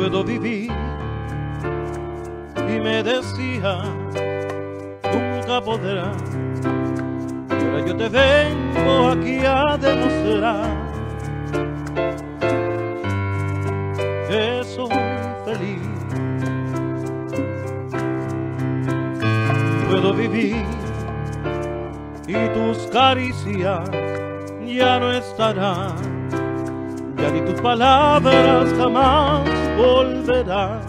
puedo vivir. Y me decía, nunca podrás. Ahora yo te vengo aquí a demostrar que soy feliz. Puedo vivir y tus caricias ya no estarán, ya ni tus palabras jamás volverán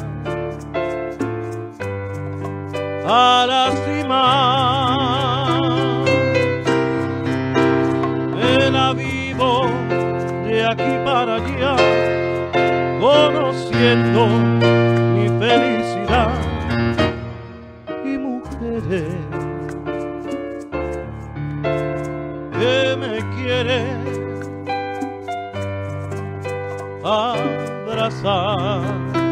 a lastimar. Me la vivo de aquí para allá, conociendo mi felicidad. Y mujeres que me quieren abrazar.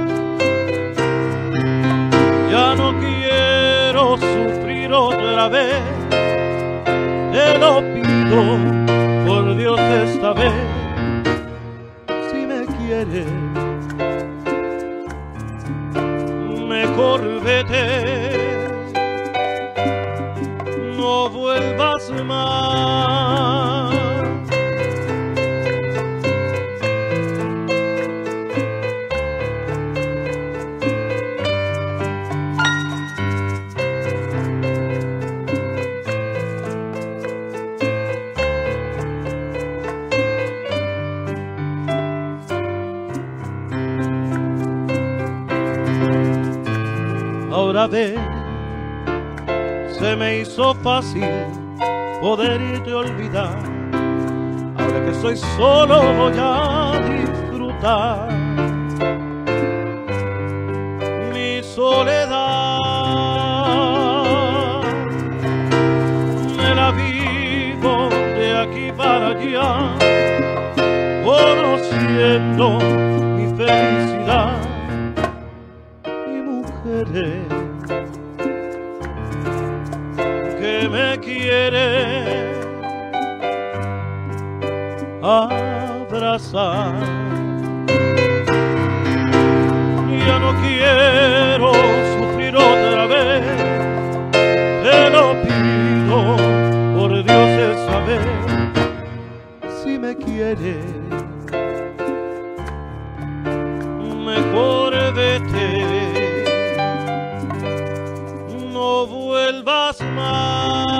Ya no quiero sufrir otra vez, te lo pido por Dios esta vez. Si me quieres, mejor vete, no vuelvas más. Ahora ve, se me hizo fácil poderte olvidar. Ahora que soy solo voy a disfrutar mi soledad. Me la vivo de aquí para allá, conociendo mi felicidad. Que me quiere abrazar. Ya no quiero sufrir otra vez, te lo pido por Dios esta vez. Si me quieres, mejor vete, no vuelvas más.